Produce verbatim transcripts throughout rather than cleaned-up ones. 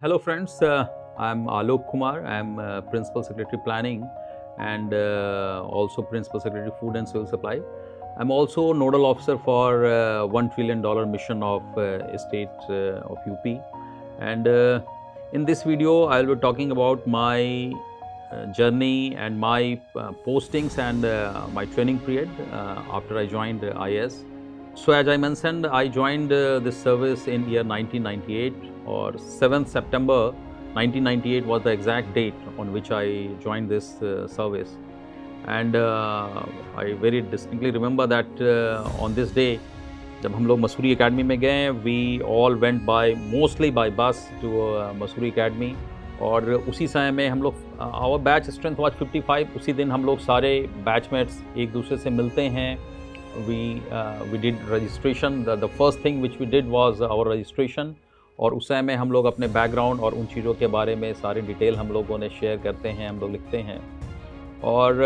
Hello friends, uh, I'm Alok Kumar. I'm uh, Principal Secretary Planning and uh, also Principal Secretary Food and Civil Supply. I'm also Nodal Officer for uh, one trillion dollar mission of uh, state uh, of U P. And uh, in this video, I'll be talking about my uh, journey and my uh, postings and uh, my training period uh, after I joined uh, I A S. So as I mentioned, I joined uh, this service in year nineteen ninety-eight, or seventh September nineteen ninety-eight was the exact date on which I joined this uh, service. And uh, I very distinctly remember that uh, on this day, जब हम लोग Mussoorie academy में गए, we all went by mostly by bus to uh, Mussoorie academy. और उसी समय में हम लोग our batch strength was fifty-five. उसी दिन हम लोग सारे बैचमेट्स एक दूसरे से मिलते हैं. We uh, we did registration. The, the first thing which we did was our registration. और उस समय में हम लोग अपने बैकग्राउंड और उन चीज़ों के बारे में सारी डिटेल हम लोगों ने शेयर करते हैं, हम लोग लिखते हैं. और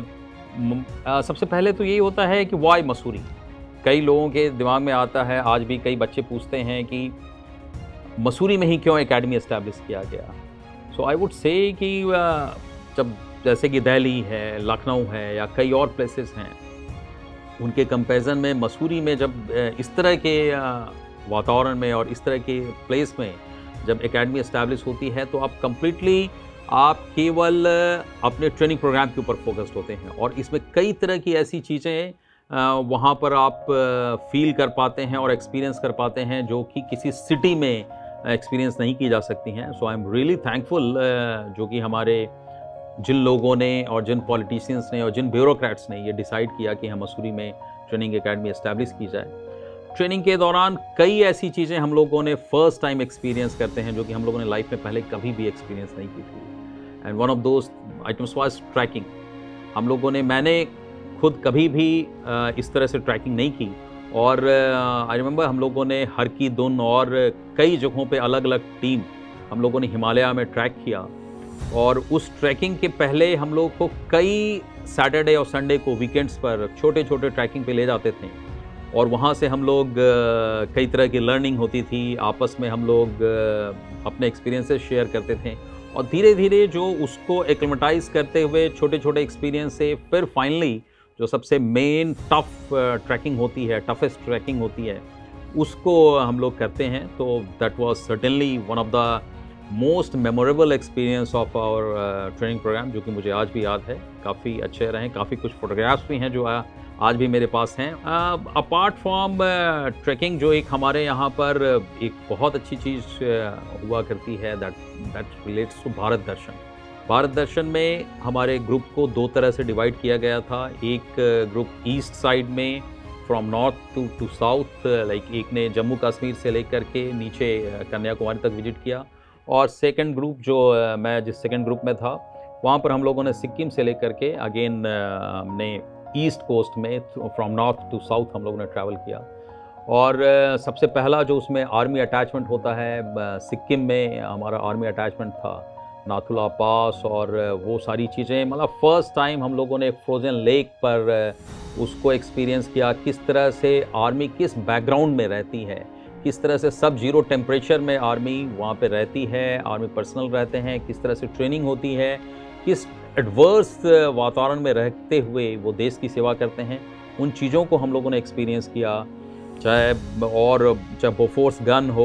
आ, सबसे पहले तो यही होता है कि वाई मसूरी. कई लोगों के दिमाग में आता है, आज भी कई बच्चे पूछते हैं कि मसूरी में ही क्यों एकेडमी इस्टेब्लिश किया गया. सो आई वुड से कि जब जैसे कि दिल्ली है, लखनऊ है या कई और प्लेसेस हैं, उनके कंपैरिजन में मसूरी में जब इस तरह के वातावरण में और इस तरह के प्लेस में जब एकेडमी इस्टेब्लिश होती है, तो आप कम्प्लीटली आप केवल अपने ट्रेनिंग प्रोग्राम के ऊपर फोकस्ड होते हैं. और इसमें कई तरह की ऐसी चीज़ें वहाँ पर आप फील कर पाते हैं और एक्सपीरियंस कर पाते हैं जो कि किसी सिटी में एक्सपीरियंस नहीं की जा सकती हैं. So I am really thankful जो कि हमारे जिन लोगों ने और जिन पॉलिटिशियंस ने और जिन ब्यूरोक्रेट्स ने ये डिसाइड किया कि हम मसूरी में ट्रेनिंग एकेडमी इस्टेब्लिश की जाए. ट्रेनिंग के दौरान कई ऐसी चीज़ें हम लोगों ने फर्स्ट टाइम एक्सपीरियंस करते हैं जो कि हम लोगों ने लाइफ में पहले कभी भी एक्सपीरियंस नहीं की थी. And one of those items was trekking. हम लोगों ने मैंने खुद कभी भी इस तरह से ट्रैकिंग नहीं की. और आई रिमेंबर हम लोगों ने हर की दुन और कई जगहों पे अलग अलग टीम हम लोगों ने हिमालय में ट्रैक किया. और उस ट्रैकिंग के पहले हम लोग को कई सैटरडे और संडे को वीकेंड्स पर छोटे छोटे ट्रैकिंग पे ले जाते थे. और वहाँ से हम लोग कई तरह की लर्निंग होती थी, आपस में हम लोग अपने एक्सपीरियंसेस शेयर करते थे. और धीरे धीरे जो उसको एक्लेमेटाइज करते हुए छोटे छोटे एक्सपीरियंस से फिर फाइनली जो सबसे मेन टफ ट्रैकिंग होती है, टफेस्ट ट्रैकिंग होती है, उसको हम लोग करते हैं. तो that was certainly one of the most memorable experience of our training program, जो कि मुझे आज भी याद है. काफ़ी अच्छे रहे, काफ़ी कुछ फोटोग्राफ्स भी हैं जो आ, आज भी मेरे पास हैं. अपार्ट फ्रॉम ट्रैकिंग, जो एक हमारे यहाँ पर एक बहुत अच्छी चीज़ uh, हुआ करती है, that that relates to Bharat Darshan. Bharat Darshan में हमारे ग्रुप को दो तरह से डिवाइड किया गया था. एक ग्रुप ईस्ट साइड में from north to to south, like एक ने जम्मू कश्मीर से लेकर के नीचे कन्याकुमारी तक विजिट किया. और सेकंड ग्रुप जो uh, मैं जिस सेकंड ग्रुप में था, वहाँ पर हम लोगों ने सिक्किम से लेकर के अगेन uh, हमने ईस्ट कोस्ट में फ्रॉम नॉर्थ टू साउथ हम लोगों ने ट्रैवल किया. और uh, सबसे पहला जो उसमें आर्मी अटैचमेंट होता है, uh, सिक्किम में हमारा आर्मी अटैचमेंट था, नाथुला पास और uh, वो सारी चीज़ें. मतलब फ़र्स्ट टाइम हम लोगों ने फ्रोज़न लेक पर uh, उसको एक्सपीरियंस किया, किस तरह से आर्मी किस बैकग्राउंड में रहती है, किस तरह से सब जीरो टेम्परेचर में आर्मी वहाँ पे रहती है, आर्मी पर्सनल रहते हैं, किस तरह से ट्रेनिंग होती है, किस एडवर्स वातावरण में रहते हुए वो देश की सेवा करते हैं. उन चीज़ों को हम लोगों ने एक्सपीरियंस किया. चाहे और चाहे बोफोर्स गन हो,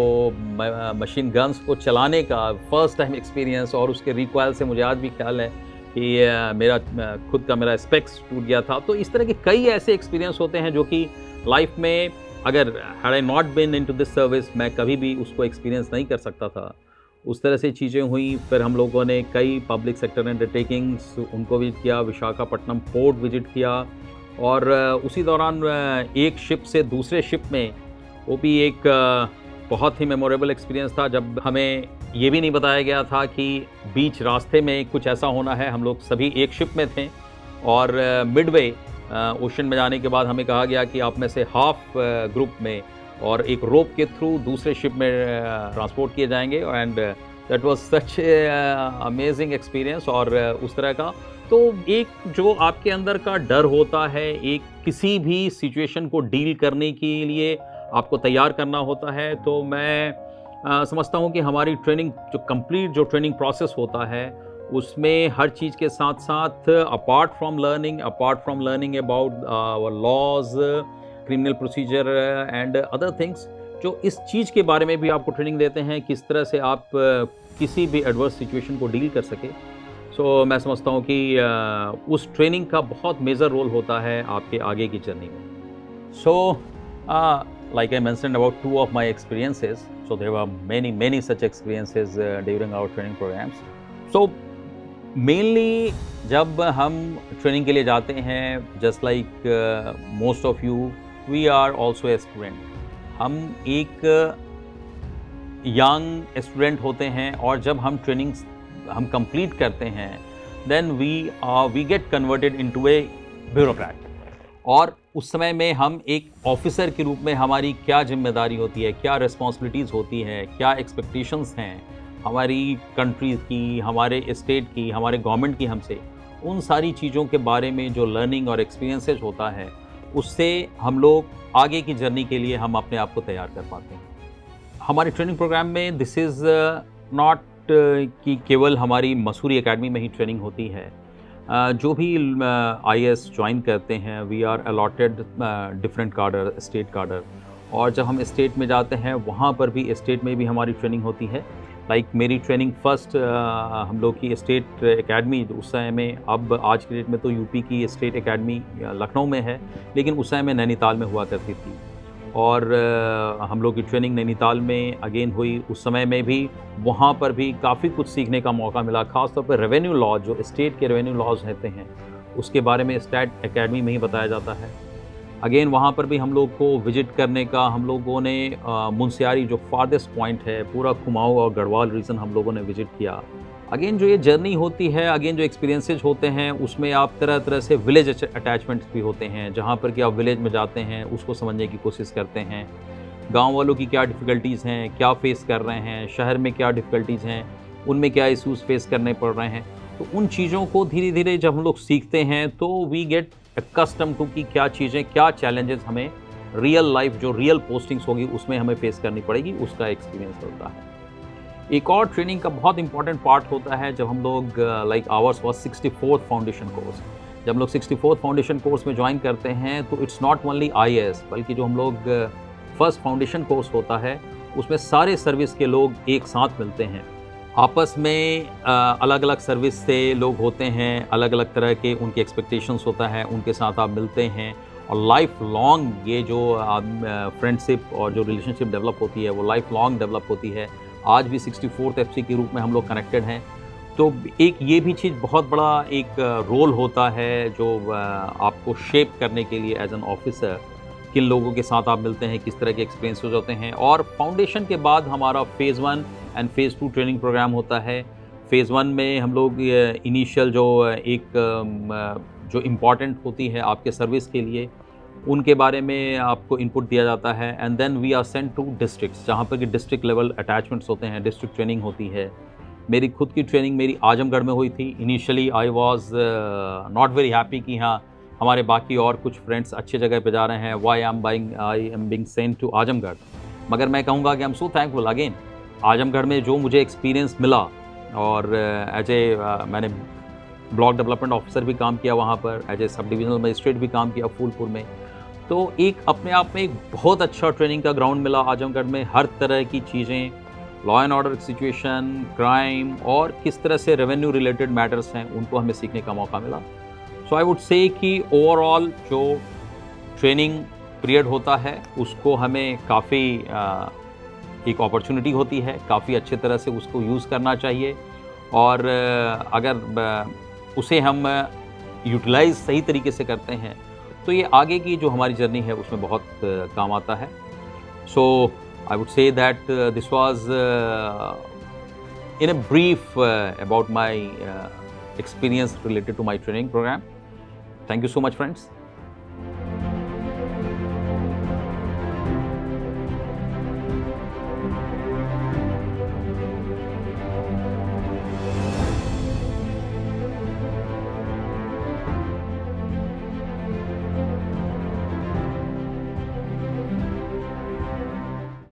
मशीन गन्स को चलाने का फर्स्ट टाइम एक्सपीरियंस. और उसके रिकॉयल से मुझे आज भी ख्याल है कि मेरा खुद का मेरा स्पेक्स टूट गया था. तो इस तरह के कई ऐसे एक्सपीरियंस होते हैं जो कि लाइफ में अगर had I not been into this service, मैं कभी भी उसको एक्सपीरियंस नहीं कर सकता था. उस तरह से चीज़ें हुई. फिर हम लोगों ने कई पब्लिक सेक्टर अंडरटेकिंग्स उनको विजिट किया, विशाखापट्टनम पोर्ट विजिट किया. और उसी दौरान एक शिप से दूसरे शिप में, वो भी एक बहुत ही मेमोरेबल एक्सपीरियंस था, जब हमें ये भी नहीं बताया गया था कि बीच रास्ते में कुछ ऐसा होना है. हम लोग सभी एक शिप में थे और मिडवे ओशन में जाने के बाद हमें कहा गया कि आप में से हाफ ग्रुप में और एक रोप के थ्रू दूसरे शिप में ट्रांसपोर्ट किए जाएंगे. And that was such amazing experience. और उस तरह का तो एक जो आपके अंदर का डर होता है, एक किसी भी सिचुएशन को डील करने के लिए आपको तैयार करना होता है. तो मैं आ, समझता हूँ कि हमारी ट्रेनिंग जो कंप्लीट जो ट्रेनिंग प्रोसेस होता है उसमें हर चीज़ के साथ साथ apart from learning apart from learning about laws, criminal procedure and other things, जो इस चीज़ के बारे में भी आपको ट्रेनिंग देते हैं किस तरह से आप uh, किसी भी एडवर्स सिचुएशन को डील कर सके। सो so, मैं समझता हूँ कि uh, उस ट्रेनिंग का बहुत मेजर रोल होता है आपके आगे की जर्नी में। So like I mentioned about two of my experiences, so there were many many such experiences during our training programs. So mainly जब हम ट्रेनिंग के लिए जाते हैं, just like most of you, we are also a student. हम एक young student होते हैं और जब हम ट्रेनिंग हम कंप्लीट करते हैं then we we get converted into a bureaucrat, और उस समय में हम एक ऑफिसर के रूप में हमारी क्या जिम्मेदारी होती है, क्या रिस्पॉन्सिबिलिटीज़ होती है, क्या एक्सपेक्टेशंस हैं हमारी कंट्री की, हमारे स्टेट की, हमारे गवर्नमेंट की हमसे, उन सारी चीज़ों के बारे में जो लर्निंग और एक्सपीरियंसेस होता है उससे हम लोग आगे की जर्नी के लिए हम अपने आप को तैयार कर पाते हैं। हमारे ट्रेनिंग प्रोग्राम में दिस इज़ नॉट कि केवल हमारी मसूरी एकेडमी में ही ट्रेनिंग होती है। uh, जो भी आई ए एस ज्वाइन करते हैं we are allotted different cadre, state cadre, और जब हम स्टेट में जाते हैं वहाँ पर भी स्टेट में भी हमारी ट्रेनिंग होती है। लाइक like, मेरी ट्रेनिंग फर्स्ट uh, हम लोग की स्टेट एकेडमी उस समय में, अब आज के डेट में तो यूपी की स्टेट एकेडमी लखनऊ में है, लेकिन उस समय में नैनीताल में हुआ करती थी, और uh, हम लोग की ट्रेनिंग नैनीताल में अगेन हुई। उस समय में भी वहाँ पर भी काफ़ी कुछ सीखने का मौका मिला, ख़ासतौर पर रेवेन्यू लॉ, जो स्टेट के रेवेन्यू लॉज रहते हैं उसके बारे में स्टेट एकेडमी में ही बताया जाता है। अगेन वहाँ पर भी हम लोग को विजिट करने का, हम लोगों ने मुनस्यारी जो फारदेस्ट पॉइंट है, पूरा कुमाऊँ और गढ़वाल रीजन हम लोगों ने विजिट किया। अगेन जो ये जर्नी होती है, अगेन जो एक्सपीरियंसेस होते हैं उसमें आप तरह तरह से विलेज अटैचमेंट्स भी होते हैं, जहाँ पर कि आप विलेज में जाते हैं उसको समझने की कोशिश करते हैं, गांव वालों की क्या डिफ़िकल्टीज़ हैं, क्या फेस कर रहे हैं, शहर में क्या डिफ़िकल्टीज़ हैं, उनमें क्या इश्यूज़ फेस करने पड़ रहे हैं। तो उन चीज़ों को धीरे धीरे जब हम लोग सीखते हैं तो वी गेट कस्टम टू कि क्या चीज़ें, क्या चैलेंजेस हमें रियल लाइफ, जो रियल पोस्टिंग्स होगी उसमें हमें फेस करनी पड़ेगी, उसका एक्सपीरियंस होता है। एक और ट्रेनिंग का बहुत इंपॉर्टेंट पार्ट होता है जब हम लोग like ours was sixty fourth foundation course. जब हम लोग सिक्सटी फोर्थ फाउंडेशन कोर्स में ज्वाइन करते हैं तो it's not only I A S, बल्कि जो हम लोग फर्स्ट फाउंडेशन कोर्स होता है उसमें सारे सर्विस के लोग एक साथ मिलते हैं, आपस में अलग अलग सर्विस से लोग होते हैं, अलग अलग तरह के उनके एक्सपेक्टेशंस होता है, उनके साथ आप मिलते हैं, और लाइफ लॉन्ग ये जो फ्रेंडशिप और जो रिलेशनशिप डेवलप होती है वो लाइफ लॉन्ग डेवलप होती है। आज भी सिक्सटी फोर्थ एफ सी के रूप में हम लोग कनेक्टेड हैं। तो एक ये भी चीज़ बहुत बड़ा एक रोल होता है जो आपको शेप करने के लिए एज एन ऑफिसर, किन लोगों के साथ आप मिलते हैं, किस तरह के एक्सपीरियंसेस होते हैं। और फाउंडेशन के बाद हमारा phase one and phase two training program होता है। फ़ेज़ वन में हम लोग इनिशियल जो एक जो इम्पॉर्टेंट होती है आपके सर्विस के लिए, उनके बारे में आपको इनपुट दिया जाता है, and then we are sent to districts, जहाँ पर कि डिस्ट्रिक्ट लेवल अटैचमेंट्स होते हैं, डिस्ट्रिक्ट ट्रेनिंग होती है। मेरी खुद की ट्रेनिंग मेरी आजमगढ़ में हुई थी। Initially I was not very happy कि हाँ हमारे बाकी और कुछ फ्रेंड्स अच्छे जगह पे जा रहे हैं, why I am buying I am being sent to Azamgarh. मगर मैं कहूँगा कि I am so thankful again, Azamgarh में जो मुझे एक्सपीरियंस मिला, और एज ए मैंने ब्लॉक डेवलपमेंट ऑफिसर भी काम किया वहाँ पर, as a sub divisional magistrate भी काम किया फूलपुर में। तो एक अपने आप में एक बहुत अच्छा ट्रेनिंग का ग्राउंड मिला आजमगढ़ में। हर तरह की चीज़ें, law and order situation, crime, और किस तरह से रेवेन्यू रिलेटेड मैटर्स हैं उनको हमें सीखने का मौका मिला। सो आई वुड से कि ओवरऑल जो ट्रेनिंग पीरियड होता है उसको हमें काफ़ी एक अपॉर्चुनिटी होती है, काफ़ी अच्छे तरह से उसको यूज़ करना चाहिए, और अगर उसे हम यूटिलाइज सही तरीके से करते हैं तो ये आगे की जो हमारी जर्नी है उसमें बहुत काम आता है। So I would say that this was in a brief about my experience related to my training program. Thank you so much, friends.